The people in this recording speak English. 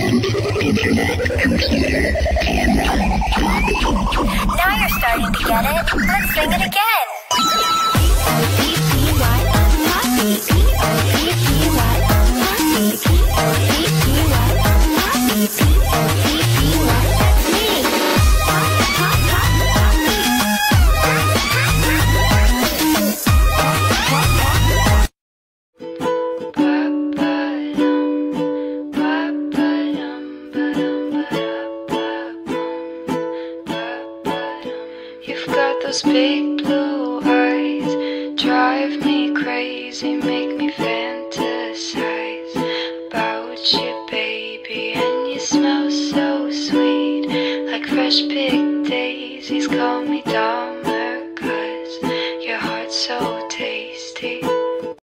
Now you're starting to get it. Let's sing it again. You've got those big blue eyes, drive me crazy, make me fantasize about you, baby. And you smell so sweet, like fresh picked daisies. Call me Dahmer, 'cause your heart's so